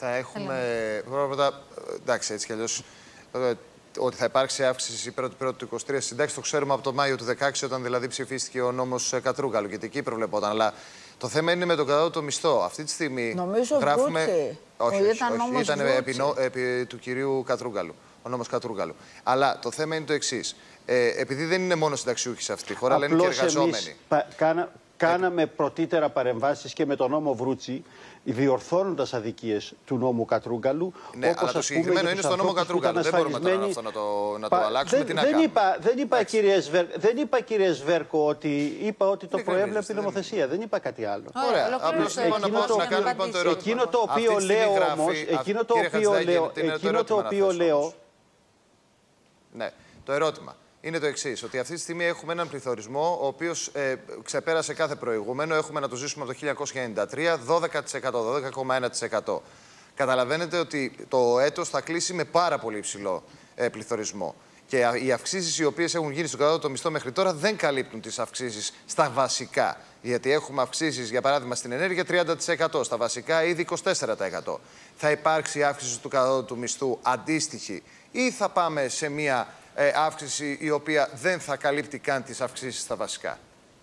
Θα έχουμε. Πρώτα, εντάξει, έτσι κι αλλιώς. Ότι θα υπάρξει αύξηση πρώτη του 23 συντάξει, το ξέρουμε από το Μάιο του 2016, όταν δηλαδή ψηφίστηκε ο νόμος Κατρούγκαλου. Γιατί εκεί προβλεπόταν. Αλλά το θέμα είναι με τον κατώτατο μισθό. Αυτή τη στιγμή. Νομίζω γράφουμε. Όχι, ήταν επί του κυρίου Κατρούγκαλου. Ο νόμος Κατρούγκαλου. Αλλά το θέμα είναι το εξής. Επειδή δεν είναι μόνο συνταξιούχοι σε αυτή τη χώρα, αλλά είναι και εργαζόμενοι. Κάναμε πρωτήτερα παρεμβάσεις και με τον νόμο Βρούτσι, διορθώνοντας αδικίες του νόμου Κατρούγκαλου. Ναι, αλλά το συγκεκριμένο είναι στο νόμο Κατρούγκαλου. Δεν μπορούμε τώρα αυτό να το αλλάξουμε. Δεν είπα, κύριε Σβέρκο, ότι το προέβλεπε η νομοθεσία. Δεν είπα κάτι άλλο. Ωραία. Απλώς λοιπόν να κάνω λοιπόν το ερώτημα. Εκείνο το οποίο λέω όμως, εκείνο το οποίο λέω... Ναι, το ερώτημα είναι το εξής, ότι αυτή τη στιγμή έχουμε έναν πληθωρισμό ο οποίος ξεπέρασε κάθε προηγούμενο. Έχουμε να το ζήσουμε από το 1993, 12%, 12,1%. Καταλαβαίνετε ότι το έτος θα κλείσει με πάρα πολύ υψηλό πληθωρισμό. Και οι αυξήσεις οι οποίες έχουν γίνει στον κατώτατο μισθό μέχρι τώρα δεν καλύπτουν τις αυξήσεις στα βασικά. Γιατί έχουμε αυξήσεις, για παράδειγμα, στην ενέργεια 30%, στα βασικά ήδη 24%. Θα υπάρξει αύξηση του κατώτατου μισθού αντίστοιχη ή θα πάμε σε μια αύξηση η οποία δεν θα καλύπτει καν τις αυξήσεις στα βασικά?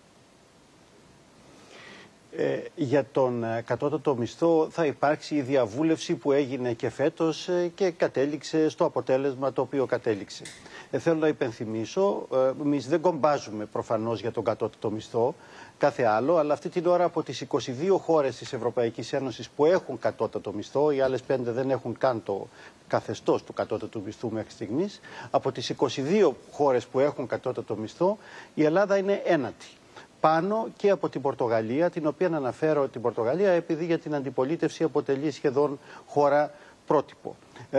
Για τον κατώτατο μισθό θα υπάρξει η διαβούλευση που έγινε και φέτος και κατέληξε στο αποτέλεσμα το οποίο κατέληξε. Θέλω να υπενθυμίσω, εμείς δεν κομπάζουμε προφανώς για τον κατώτατο μισθό, κάθε άλλο, αλλά αυτή την ώρα από τις 22 χώρες της Ευρωπαϊκής Ένωσης που έχουν κατώτατο μισθό, οι άλλες 5 δεν έχουν καν το καθεστώς του κατώτατου μισθού μέχρι στιγμής, από τις 22 χώρες που έχουν κατώτατο μισθό, η Ελλάδα είναι ένατη. Πάνω και από την Πορτογαλία, την οποία αναφέρω την Πορτογαλία επειδή για την αντιπολίτευση αποτελεί σχεδόν χώρα πρότυπο.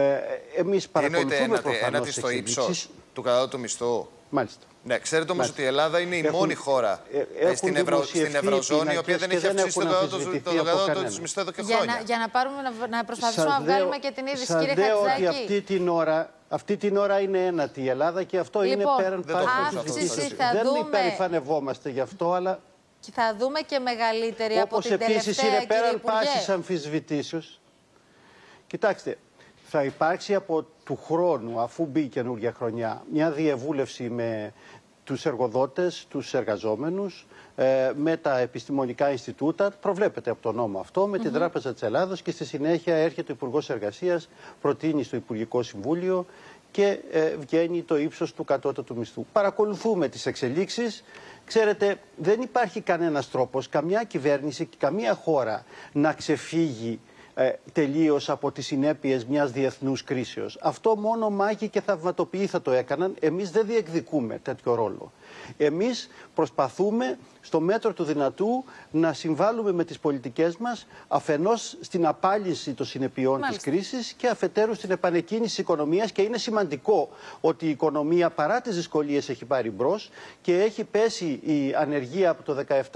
Εμείς παρακολουθούμε προφανώς ένατη στο ύψος του κατώτατου μισθού. Μάλιστα. Ναι, ξέρετε όμως ότι η Ελλάδα είναι η μόνη χώρα στην Ευρωζώνη η οποία δεν έχει αυξήσει το κατώτατο της μισθού εδώ και χρόνια. Για να προσπαθήσουμε να βγάλουμε και την είδηση, κύριε Χατζηδάκη. Ότι αυτή την ώρα είναι ένατη η Ελλάδα και αυτό είναι πέραν αύξηση. Δεν υπερηφανευόμαστε γι' αυτό, αλλά... Και θα δούμε και μεγαλύτερη από την τελευταία, επίσης είναι πέραν πάσης αμφισβητήσεως. Κοιτάξτε, θα υπάρξει από του χρόνου, αφού μπει η καινούργια χρονιά, μια διαβούλευση με τους εργοδότες, τους εργαζόμενους, με τα επιστημονικά Ινστιτούτα, προβλέπεται από τον νόμο αυτό, με την Τράπεζα της Ελλάδος και στη συνέχεια έρχεται ο Υπουργός Εργασίας, προτείνει στο Υπουργικό Συμβούλιο και βγαίνει το ύψος του κατώτατου μισθού. Παρακολουθούμε τις εξελίξεις. Ξέρετε, δεν υπάρχει κανένας τρόπος, καμιά κυβέρνηση και καμία χώρα να ξεφύγει τελείως από τις συνέπειες μιας διεθνούς κρίσεως. Αυτό μόνο μάγοι και θαυματοποιοί θα το έκαναν. Εμείς δεν διεκδικούμε τέτοιο ρόλο. Εμείς προσπαθούμε στο μέτρο του δυνατού να συμβάλλουμε με τις πολιτικές μας αφενός στην απάλυση των συνεπειών της κρίσης και αφετέρου στην επανεκκίνηση της οικονομίας, και είναι σημαντικό ότι η οικονομία παρά τις δυσκολίες έχει πάρει μπρος και έχει πέσει η ανεργία από το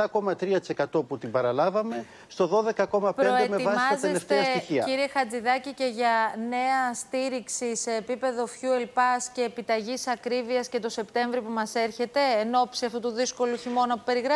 17,3% που την παραλάβαμε στο 12,5% με βάση τα τελευταία στοιχεία. Κύριε Χατζηδάκη, και για νέα στήριξη σε επίπεδο Fuel Pass και επιταγής ακρίβειας και το Σεπτέμβρη που μας έρχεται, εν ώψη αυτού του δύσκολου χειμώνα που περιγράφουμε?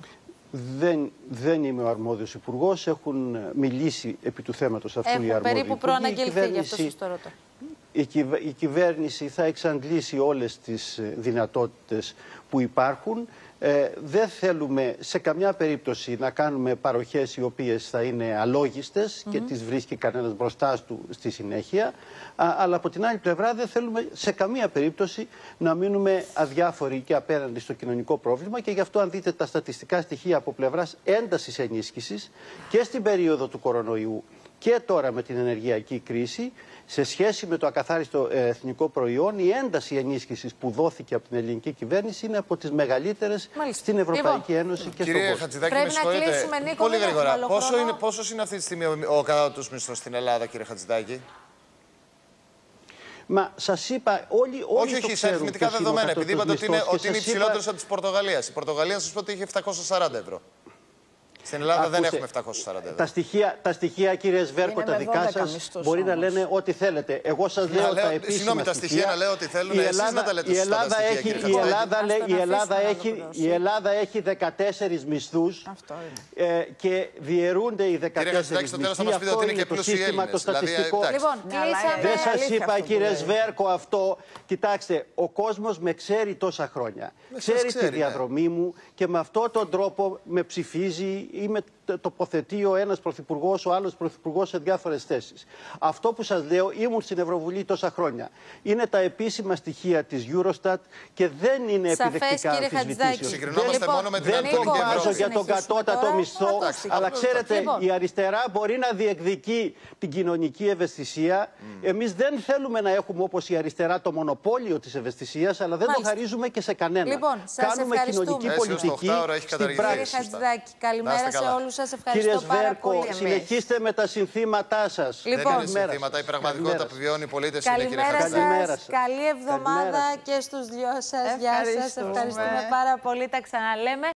Δεν είμαι ο αρμόδιος υπουργός. Έχουν μιλήσει επί του θέματος αυτού οι αρμόδιοι περίπου προαναγγελθεί, γι' αυτό σας το ρωτώ. Η κυβέρνηση θα εξαντλήσει όλες τις δυνατότητες που υπάρχουν. Δεν θέλουμε σε καμιά περίπτωση να κάνουμε παροχές οι οποίες θα είναι αλόγιστες και τις βρίσκει κανένας μπροστά του στη συνέχεια. Αλλά από την άλλη πλευρά δεν θέλουμε σε καμία περίπτωση να μείνουμε αδιάφοροι και απέναντι στο κοινωνικό πρόβλημα, και γι' αυτό αν δείτε τα στατιστικά στοιχεία από πλευράς έντασης ενίσχυσης και στην περίοδο του κορονοϊού και τώρα με την ενεργειακή κρίση, σε σχέση με το ακαθάριστο εθνικό προϊόν, η ένταση ενίσχυσης που δόθηκε από την ελληνική κυβέρνηση είναι από τις μεγαλύτερες στην Ευρωπαϊκή Ένωση και στον κόσμο. Χατζηδάκη, πρέπει να κλείσουμε, Νίκο. Πολύ γρήγορα. Πόσος είναι αυτή τη στιγμή ο κατώτατος μισθός στην Ελλάδα, κύριε Χατζηδάκη? Μα σας είπα, όλοι όχι, σε αριθμητικά δεδομένα. Επειδή είπατε ότι είναι υψηλότερος από της Πορτογαλίας. Η Πορτογαλία, σας πω ότι είχε 740 ευρώ. Στην Ελλάδα δεν έχουμε 740. Τα στοιχεία, κύριε Σβέρκο, τα δικά σας μπορεί να λένε ό,τι θέλετε. Εγώ σας λέω τα επίσημα. Συγγνώμη, τα στοιχεία να λέω ό,τι θέλουν. Εσείς να τα λέτε σωστά τα στοιχεία. Η Ελλάδα έχει 14 μισθούς και διαιρούνται οι 14 μισθοί. Αυτό είναι το σύστημα το στατιστικό. Δεν σας είπα, κύριε Σβέρκο, αυτό. Κοιτάξτε, ο κόσμος με ξέρει τόσα χρόνια. Ξέρει τη διαδρομή μου και με αυτόν τον τρόπο με ψηφίζει ή με τοποθετεί ο ένας πρωθυπουργός, ο άλλος πρωθυπουργός σε διάφορες θέσεις. Αυτό που σας λέω, ήμουν στην Ευρωβουλή τόσα χρόνια. Είναι τα επίσημα στοιχεία της Eurostat και δεν είναι επιδεκτικά αμφισβητήσεως. Συγκρινόμαστε μόνο με την Δεν τον βάζω για τον κατώτατο μισθό, αλλά ξέρετε, η αριστερά μπορεί να διεκδικεί την κοινωνική ευαισθησία. Εμείς δεν θέλουμε να έχουμε όπως η αριστερά το μονοπόλιο της ευαισθησίας, αλλά δεν το χαρίζουμε και σε κανένα. Κάνουμε κοινωνική πολιτική στην πράξη. Καλημέρα σε όλους σας. Ευχαριστώ Κύριε Σβέρκο, συνεχίστε με τα συνθήματά σας. Δεν είναι συνθήματα. Η πραγματικότητα που βιώνει οι πολίτες είναι, κύριε Χατζηδάκη. Καλημέρα σας. Καλή εβδομάδα και στους δυο σας. Γεια σας. Ευχαριστούμε πάρα πολύ. Τα ξαναλέμε.